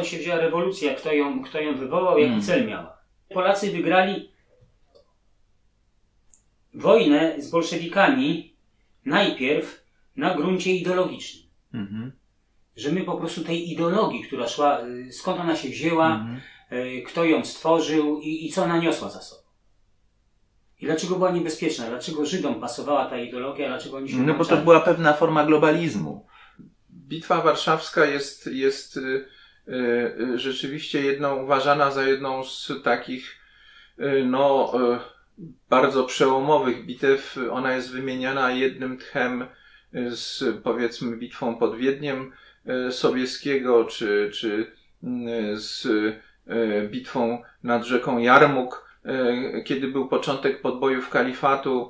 skąd się wzięła rewolucja, kto ją wywołał, jaki cel miała. Polacy wygrali wojnę z bolszewikami najpierw na gruncie ideologicznym. Że my po prostu tej ideologii, która szła, skąd ona się wzięła, kto ją stworzył i co naniosła za sobą. I dlaczego była niebezpieczna? Dlaczego Żydom pasowała ta ideologia? Dlaczego oni się No bo to była pewna forma globalizmu. Bitwa Warszawska jest rzeczywiście uważana za jedną z takich bardzo przełomowych bitew. Ona jest wymieniana jednym tchem z, powiedzmy, bitwą pod Wiedniem Sobieskiego, czy z bitwą nad rzeką Jarmuk, kiedy był początek podbojów kalifatu.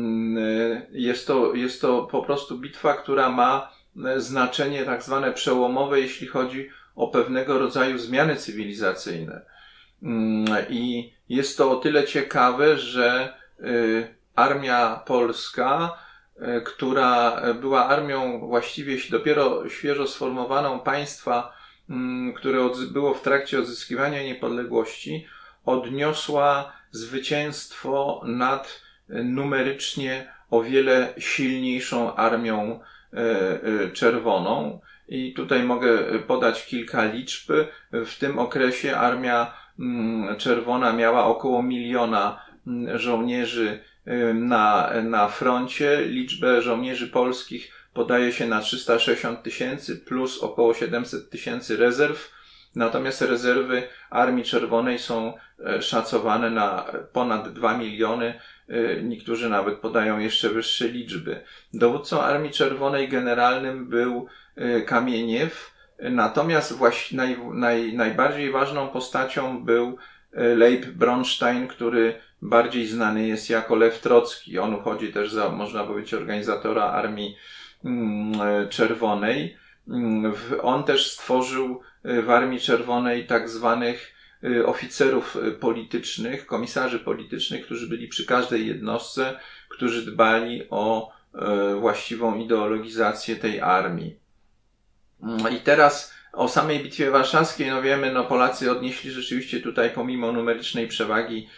Jest to po prostu bitwa, która ma znaczenie tak zwane przełomowe, jeśli chodzi o pewnego rodzaju zmiany cywilizacyjne. I jest to o tyle ciekawe, że armia polska, która była armią właściwie dopiero świeżo sformowaną państwa, które było w trakcie odzyskiwania niepodległości, odniosła zwycięstwo nad numerycznie o wiele silniejszą armią czerwoną. I tutaj mogę podać kilka liczb. W tym okresie armia czerwona miała około 1 miliona żołnierzy na froncie. Liczbę żołnierzy polskich podaje się na 360 000 plus około 700 000 rezerw. Natomiast rezerwy Armii Czerwonej są szacowane na ponad 2 miliony. Niektórzy nawet podają jeszcze wyższe liczby. Dowódcą Armii Czerwonej generalnym był Kamieniew. Natomiast najbardziej ważną postacią był Leib Bronstein, który bardziej znany jest jako Lew Trocki. On uchodzi też za, można powiedzieć, organizatora Armii Czerwonej. On też stworzył w Armii Czerwonej tak zwanych oficerów politycznych, komisarzy politycznych, którzy byli przy każdej jednostce, którzy dbali o właściwą ideologizację tej armii. I teraz o samej Bitwie Warszawskiej, wiemy, Polacy odnieśli rzeczywiście tutaj pomimo numerycznej przewagi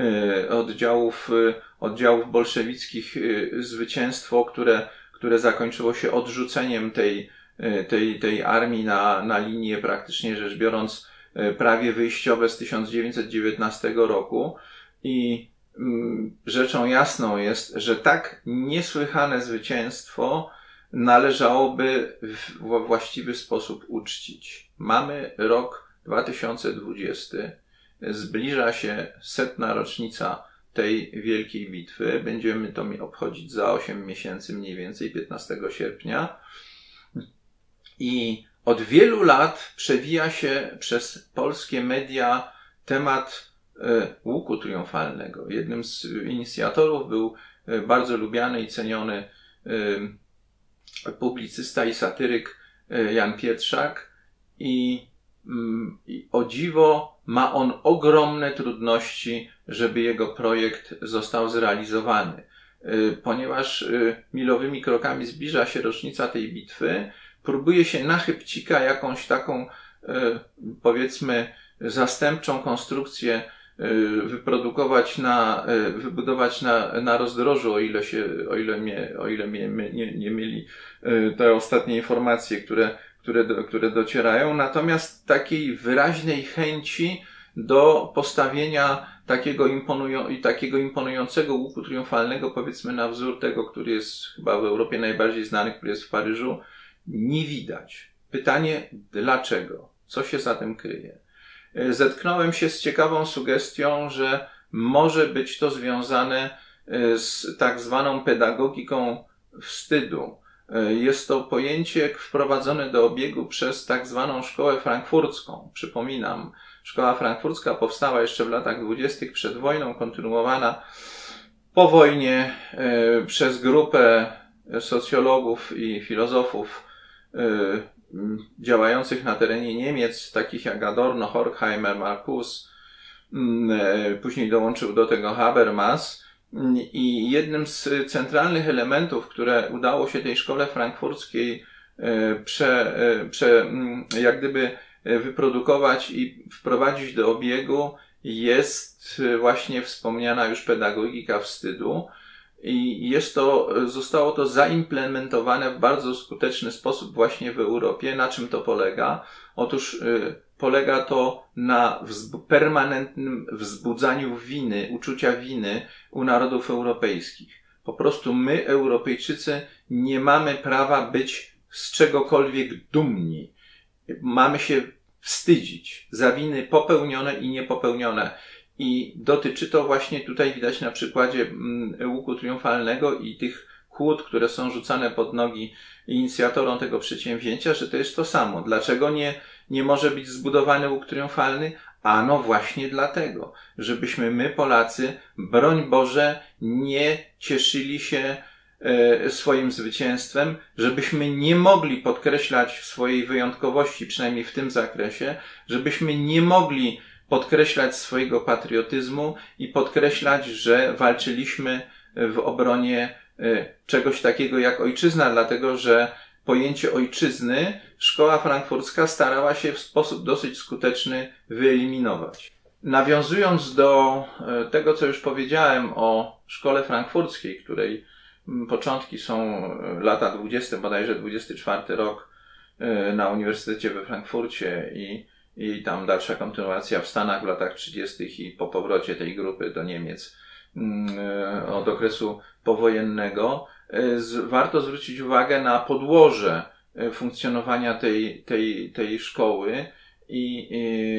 oddziałów bolszewickich zwycięstwo, które zakończyło się odrzuceniem tej armii na linie, praktycznie rzecz biorąc, prawie wyjściowe z 1919 roku. I rzeczą jasną jest, że tak niesłychane zwycięstwo należałoby w właściwy sposób uczcić. Mamy rok 2020, zbliża się 100. rocznica tej wielkiej bitwy. Będziemy to obchodzić za 8 miesięcy, mniej więcej 15 sierpnia. I od wielu lat przewija się przez polskie media temat łuku triumfalnego. Jednym z inicjatorów był bardzo lubiany i ceniony publicysta i satyryk Jan Pietrzak i o dziwo ma on ogromne trudności, żeby jego projekt został zrealizowany. Ponieważ milowymi krokami zbliża się rocznica tej bitwy, próbuje się na chybcika jakąś taką, powiedzmy, zastępczą konstrukcję wybudować na rozdrożu, o ile mnie nie myli te ostatnie informacje, które docierają. Natomiast takiej wyraźnej chęci do postawienia takiego imponującego łuku triumfalnego, powiedzmy na wzór tego, który jest chyba w Europie najbardziej znany, który jest w Paryżu, nie widać. Pytanie, dlaczego? Co się za tym kryje? Zetknąłem się z ciekawą sugestią, że może być to związane z tak zwaną pedagogiką wstydu. Jest to pojęcie wprowadzone do obiegu przez tak zwaną szkołę frankfurcką. Przypominam, szkoła frankfurcka powstała jeszcze w latach 20. przed wojną, kontynuowana po wojnie przez grupę socjologów i filozofów działających na terenie Niemiec, takich jak Adorno, Horkheimer, Marcuse, później dołączył do tego Habermas. I jednym z centralnych elementów, które udało się tej szkole frankfurckiej jak gdyby wyprodukować i wprowadzić do obiegu, jest właśnie wspomniana już pedagogika wstydu. I zostało to zaimplementowane w bardzo skuteczny sposób właśnie w Europie. Na czym to polega? Otóż polega to na permanentnym wzbudzaniu winy, uczucia winy u narodów europejskich. Po prostu my, Europejczycy, nie mamy prawa być z czegokolwiek dumni. Mamy się wstydzić za winy popełnione i niepopełnione. I dotyczy to właśnie, tutaj widać na przykładzie łuku triumfalnego i tych kłód, które są rzucane pod nogi inicjatorom tego przedsięwzięcia, że to jest to samo. Dlaczego nie może być zbudowany łuk triumfalny? Ano właśnie dlatego, żebyśmy my, Polacy, broń Boże, nie cieszyli się swoim zwycięstwem, żebyśmy nie mogli podkreślać swojej wyjątkowości, przynajmniej w tym zakresie, żebyśmy nie mogli podkreślać swojego patriotyzmu i podkreślać, że walczyliśmy w obronie czegoś takiego jak ojczyzna, dlatego że pojęcie ojczyzny szkoła frankfurcka starała się w sposób dosyć skuteczny wyeliminować. Nawiązując do tego, co już powiedziałem o szkole frankfurckiej, której początki są lata 20, bodajże 24 rok na Uniwersytecie we Frankfurcie i tam dalsza kontynuacja w Stanach w latach 30. i po powrocie tej grupy do Niemiec od okresu powojennego, warto zwrócić uwagę na podłoże funkcjonowania tej szkoły i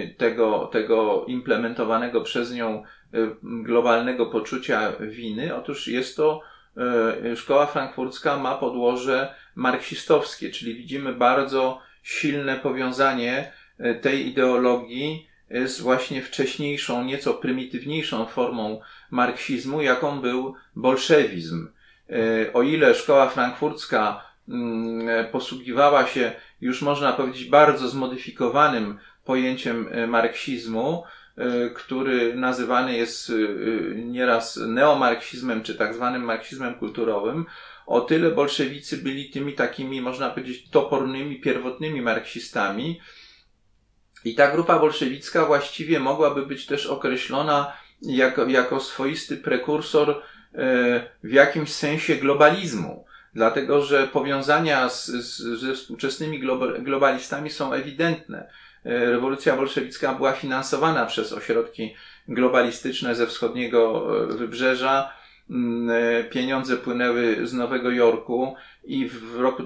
tego implementowanego przez nią globalnego poczucia winy. Otóż jest to szkoła frankfurcka ma podłoże marksistowskie, czyli widzimy bardzo silne powiązanie tej ideologii z właśnie wcześniejszą, nieco prymitywniejszą formą marksizmu, jaką był bolszewizm. O ile szkoła frankfurcka posługiwała się, już można powiedzieć, bardzo zmodyfikowanym pojęciem marksizmu, który nazywany jest nieraz neomarksizmem, czy tak zwanym marksizmem kulturowym, o tyle bolszewicy byli tymi takimi, można powiedzieć, topornymi, pierwotnymi marksistami. I ta grupa bolszewicka właściwie mogłaby być też określona jako swoisty prekursor w jakimś sensie globalizmu. Dlatego, że powiązania ze współczesnymi globalistami są ewidentne. Rewolucja bolszewicka była finansowana przez ośrodki globalistyczne ze wschodniego wybrzeża. Pieniądze płynęły z Nowego Jorku i w roku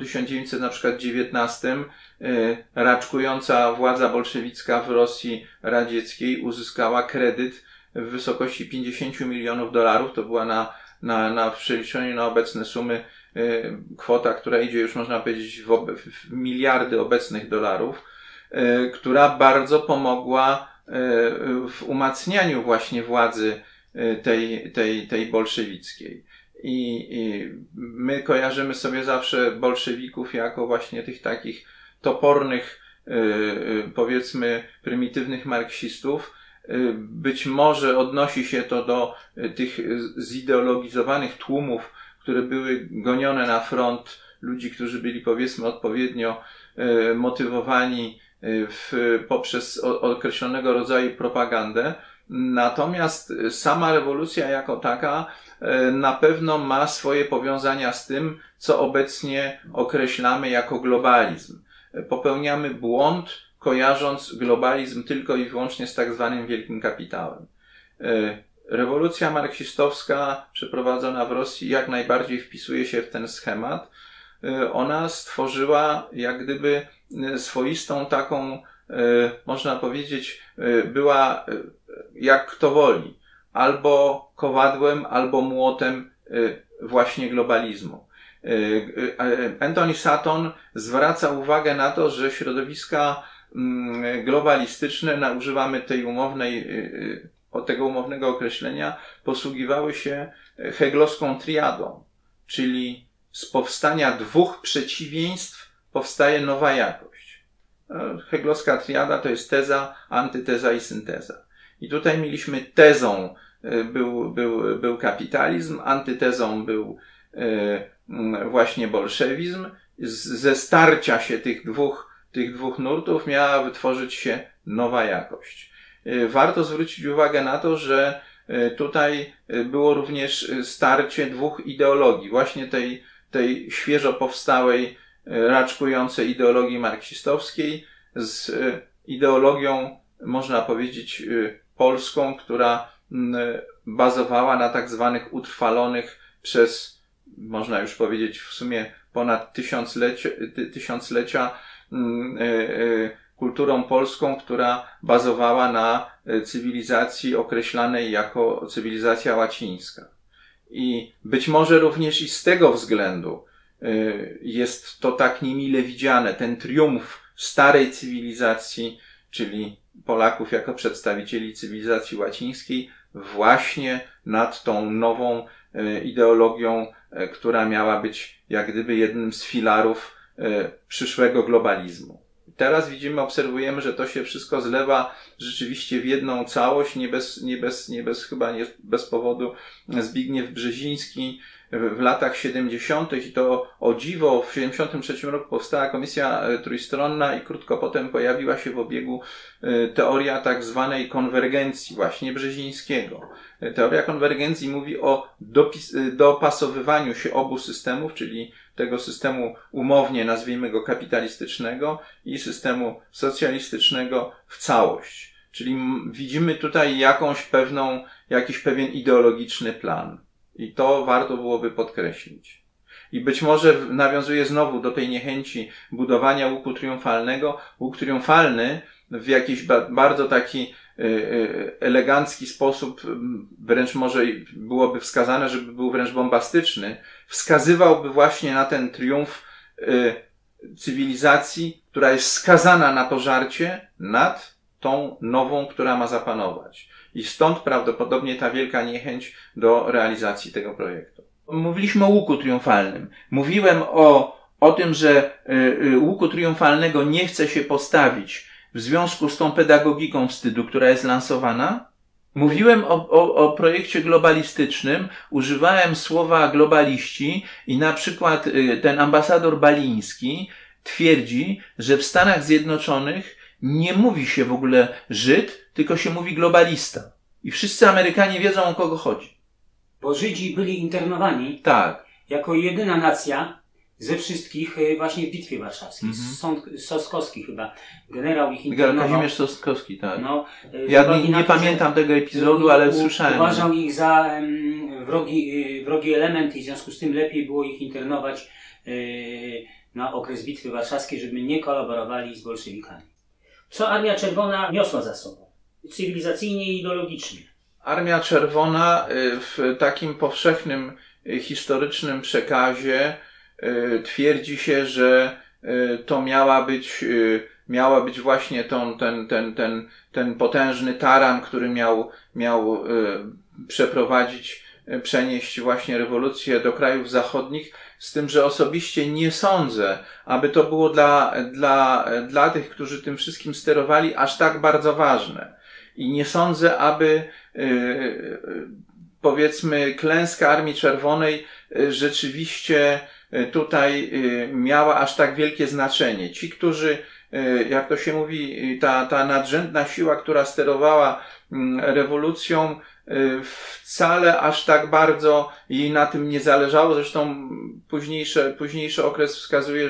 1919 raczkująca władza bolszewicka w Rosji radzieckiej uzyskała kredyt w wysokości $50 milionów. To była w przeliczeniu na obecne sumy kwota, która idzie już, można powiedzieć, w miliardy obecnych dolarów, która bardzo pomogła w umacnianiu właśnie władzy tej bolszewickiej. I my kojarzymy sobie zawsze bolszewików jako właśnie tych takich topornych, powiedzmy, prymitywnych marksistów. Być może odnosi się to do tych zideologizowanych tłumów, które były gonione na front, ludzi, którzy byli, powiedzmy, odpowiednio motywowani poprzez określonego rodzaju propagandę. Natomiast sama rewolucja jako taka na pewno ma swoje powiązania z tym, co obecnie określamy jako globalizm. Popełniamy błąd, kojarząc globalizm tylko i wyłącznie z tak zwanym wielkim kapitałem. Rewolucja marksistowska przeprowadzona w Rosji jak najbardziej wpisuje się w ten schemat. Ona stworzyła jak gdyby swoistą taką, można powiedzieć, była jak kto woli, albo kowadłem, albo młotem właśnie globalizmu. Anthony Saton zwraca uwagę na to, że środowiska globalistyczne, używamy tego umownego określenia, posługiwały się heglowską triadą, czyli z powstania dwóch przeciwieństw powstaje nowa jakość. Heglowska triada to jest teza, antyteza i synteza. I tutaj mieliśmy tezą był kapitalizm, antytezą był właśnie bolszewizm. Ze starcia się tych dwóch tych dwóch nurtów miała wytworzyć się nowa jakość. Warto zwrócić uwagę na to, że tutaj było również starcie dwóch ideologii, właśnie tej świeżo powstałej, raczkującej ideologii marksistowskiej z ideologią, można powiedzieć, polską, która bazowała na tak zwanych utrwalonych przez, można już powiedzieć, w sumie ponad tysiąclecia kulturą polską, która bazowała na cywilizacji określanej jako cywilizacja łacińska. I być może również i z tego względu jest to tak niemile widziane, ten triumf starej cywilizacji, czyli Polaków jako przedstawicieli cywilizacji łacińskiej, właśnie nad tą nową ideologią, która miała być jak gdyby jednym z filarów przyszłego globalizmu. Teraz widzimy, obserwujemy, że to się wszystko zlewa rzeczywiście w jedną całość, nie bez powodu Zbigniew Brzeziński w latach 70. i to o dziwo w 73 roku powstała komisja trójstronna i krótko potem pojawiła się w obiegu teoria tak zwanej konwergencji właśnie Brzezińskiego. Teoria konwergencji mówi o dopasowywaniu się obu systemów, czyli tego systemu umownie nazwijmy go kapitalistycznego i systemu socjalistycznego w całość. Czyli widzimy tutaj jakiś pewien ideologiczny plan. I to warto byłoby podkreślić. I być może nawiązuje znowu do tej niechęci budowania łuku triumfalnego. Łuk triumfalny w jakiś bardzo taki elegancki sposób, wręcz może byłoby wskazane, żeby był wręcz bombastyczny, wskazywałby właśnie na ten triumf cywilizacji, która jest skazana na pożarcie nad tą nową, która ma zapanować. I stąd prawdopodobnie ta wielka niechęć do realizacji tego projektu. Mówiliśmy o łuku triumfalnym. Mówiłem o tym, że łuku triumfalnego nie chce się postawić w związku z tą pedagogiką wstydu, która jest lansowana. Mówiłem o projekcie globalistycznym, używałem słowa globaliści i na przykład ten ambasador Baliński twierdzi, że w Stanach Zjednoczonych nie mówi się w ogóle Żyd, tylko się mówi globalista. I wszyscy Amerykanie wiedzą, o kogo chodzi. Bo Żydzi byli internowani. Tak. Jako jedyna nacja ze wszystkich właśnie w Bitwie Warszawskiej. Soskowski chyba. Generał ich internował. Kazimierz Soskowski, tak. No, ja nie pamiętam tego epizodu, ale słyszałem. Uważał ich za wrogi element i w związku z tym lepiej było ich internować na okres Bitwy Warszawskiej, żeby nie kolaborowali z bolszewikami. Co Armia Czerwona niosła za sobą? Cywilizacyjnie i ideologicznie. Armia Czerwona w takim powszechnym historycznym przekazie twierdzi się, że to miała być właśnie ten potężny taran, który miał przenieść właśnie rewolucję do krajów zachodnich, z tym, że osobiście nie sądzę, aby to było dla tych, którzy tym wszystkim sterowali, aż tak bardzo ważne. I nie sądzę, aby powiedzmy klęska Armii Czerwonej rzeczywiście tutaj miała aż tak wielkie znaczenie. Ci, którzy, jak to się mówi, ta nadrzędna siła, która sterowała rewolucją, wcale aż tak bardzo jej na tym nie zależało. Zresztą późniejszy okres wskazuje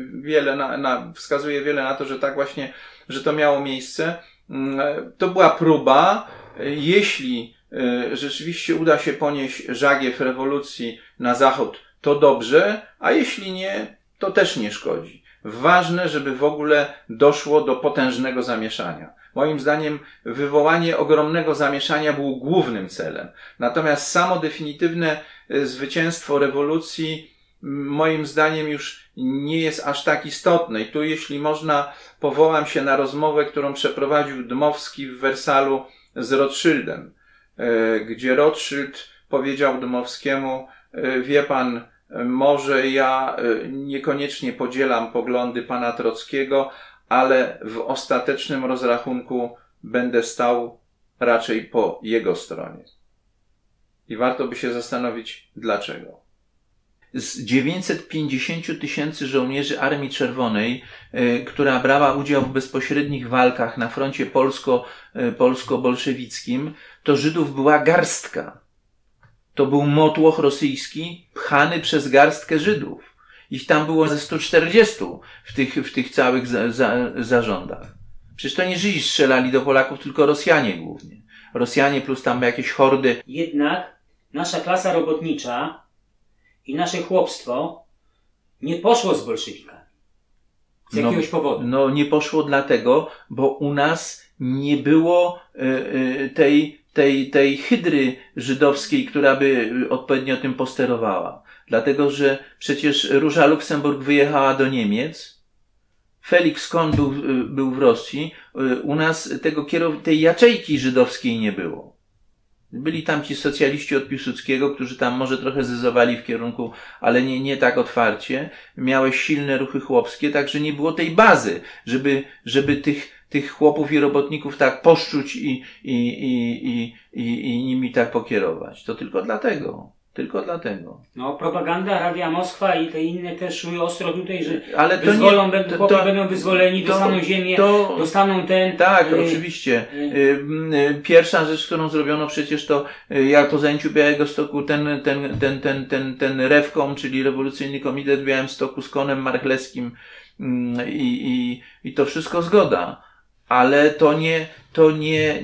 wiele na to, że tak właśnie, że to miało miejsce. To była próba, jeśli rzeczywiście uda się ponieść żagiew rewolucji na zachód, to dobrze, a jeśli nie, to też nie szkodzi. Ważne, żeby w ogóle doszło do potężnego zamieszania. Moim zdaniem wywołanie ogromnego zamieszania było głównym celem. Natomiast samo definitywne zwycięstwo rewolucji moim zdaniem już nie jest aż tak istotne. I tu, jeśli można, powołam się na rozmowę, którą przeprowadził Dmowski w Wersalu z Rothschildem, gdzie Rothschild powiedział Dmowskiemu: wie pan, może ja niekoniecznie podzielam poglądy pana Trockiego, ale w ostatecznym rozrachunku będę stał raczej po jego stronie. I warto by się zastanowić, dlaczego. z 950 tysięcy żołnierzy Armii Czerwonej, która brała udział w bezpośrednich walkach na froncie polsko-bolszewickim, to Żydów była garstka. To był motłoch rosyjski pchany przez garstkę Żydów. Ich tam było ze 140 w tych całych zarządach. Przecież to nie Żydzi strzelali do Polaków, tylko Rosjanie głównie. Rosjanie plus tam jakieś hordy. Jednak nasza klasa robotnicza i nasze chłopstwo nie poszło z bolszewikami. Z jakiegoś powodu. No nie poszło dlatego, bo u nas nie było tej hydry żydowskiej, która by odpowiednio tym posterowała. Dlatego, że przecież Róża Luksemburg wyjechała do Niemiec, Felix Kohn był w Rosji, u nas tej jaczejki żydowskiej nie było. Byli tam ci socjaliści od Piłsudskiego, którzy tam może trochę zyzowali w kierunku, ale nie tak otwarcie. Miałeś silne ruchy chłopskie, także nie było tej bazy, żeby tych chłopów i robotników tak poszczuć i nimi tak pokierować. To tylko dlatego. Tylko dlatego. No, propaganda Radia Moskwa i te inne też szły ostro tutaj, że ale to chłopi będą wyzwoleni, dostaną ziemię, dostaną ten... Tak, oczywiście. Pierwsza rzecz, którą zrobiono przecież to, jak po zajęciu Białegostoku ten Rewkom, czyli Rewolucyjny Komitet w Białymstoku z Kohnem Marchlewskim i to wszystko zgoda. Ale to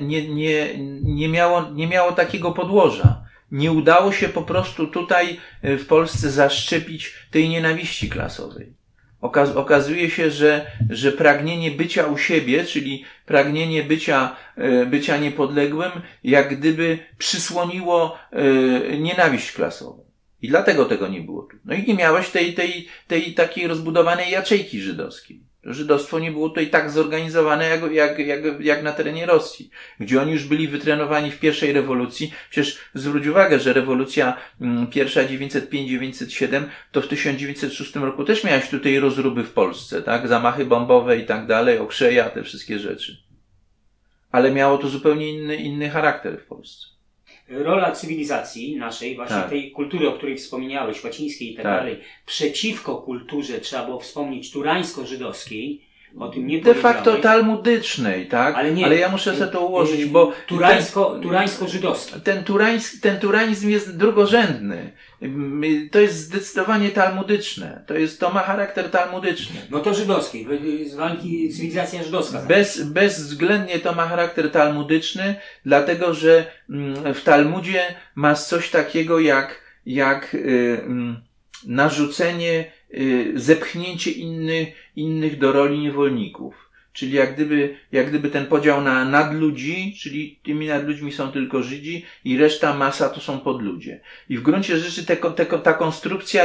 nie miało takiego podłoża. Nie udało się po prostu tutaj w Polsce zaszczepić tej nienawiści klasowej. Okazuje się, że pragnienie bycia u siebie, czyli pragnienie bycia niepodległym, jak gdyby przysłoniło nienawiść klasową. I dlatego tego nie było tu. No i nie miałeś tej takiej rozbudowanej jaczejki żydowskiej. Żydostwo nie było tutaj tak zorganizowane jak na terenie Rosji, gdzie oni już byli wytrenowani w pierwszej rewolucji. Przecież zwróć uwagę, że rewolucja pierwsza 905-907 to w 1906 roku też miałeś tutaj rozruby w Polsce, tak? Zamachy bombowe i tak dalej, Okrzeja, te wszystkie rzeczy. Ale miało to zupełnie inny charakter w Polsce. Rola cywilizacji naszej, właśnie tej kultury, o której wspomniałeś, łacińskiej i tak dalej, przeciwko kulturze, trzeba było wspomnieć, turańsko-żydowskiej, o tym nie powiedziałeś. De facto talmudycznej, tak? Ale ja muszę sobie to ułożyć, bo... Turańsko-żydowski. Ten turańzm jest drugorzędny. To jest zdecydowanie talmudyczne. To ma charakter talmudyczny. No to żydowski. Z walki cywilizacja żydowska. Bezwzględnie to ma charakter talmudyczny, dlatego że w Talmudzie masz coś takiego jak narzucenie, zepchnięcie innych do roli niewolników. Czyli jak gdyby ten podział na nadludzi, czyli tymi nadludźmi są tylko Żydzi i reszta masa to są podludzie. I w gruncie rzeczy ta konstrukcja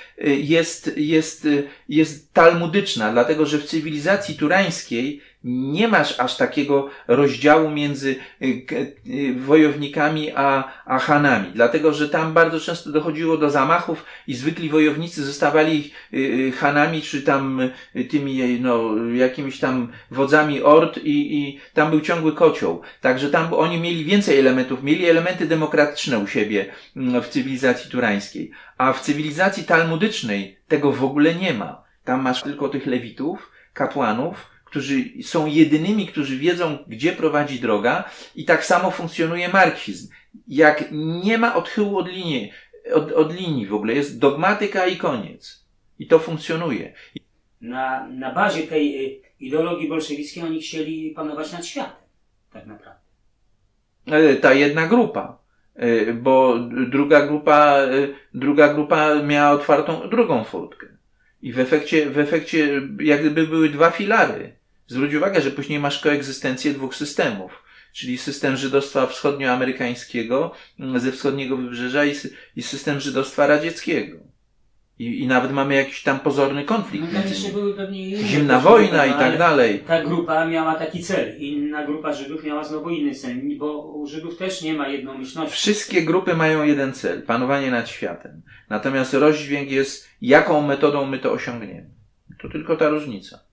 jest talmudyczna, dlatego że w cywilizacji turańskiej nie masz aż takiego rozdziału między wojownikami a Hanami, dlatego że tam bardzo często dochodziło do zamachów i zwykli wojownicy zostawali Hanami, czy tam tymi, jakimiś tam wodzami ord i tam był ciągły kocioł. Także tam oni mieli więcej elementów, mieli elementy demokratyczne u siebie w cywilizacji turańskiej, a w cywilizacji talmudycznej tego w ogóle nie ma. Tam masz tylko tych lewitów, kapłanów, którzy są jedynymi, którzy wiedzą, gdzie prowadzi droga, i tak samo funkcjonuje marksizm. Jak nie ma odchyłu od linii w ogóle, jest dogmatyka i koniec. I to funkcjonuje. Na bazie tej ideologii bolszewickiej oni chcieli panować nad światem, tak naprawdę. Ta jedna grupa. Bo druga grupa miała otwartą drugą furtkę. I w efekcie jak gdyby były dwa filary. Zwróć uwagę, że później masz koegzystencję dwóch systemów, czyli system żydostwa wschodnioamerykańskiego ze wschodniego wybrzeża i system żydostwa radzieckiego. I nawet mamy jakiś tam pozorny konflikt. No tam jeszcze były pewnie inne. Zimna wojna i tak dalej. Ta grupa miała taki cel. Inna grupa Żydów miała znowu inny cel, bo u Żydów też nie ma jednomyślności. Wszystkie grupy mają jeden cel. Panowanie nad światem. Natomiast rozdźwięk jest, jaką metodą my to osiągniemy. To tylko ta różnica.